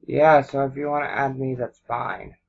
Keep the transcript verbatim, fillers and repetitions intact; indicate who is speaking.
Speaker 1: Yeah, so if you want to add me, that's fine.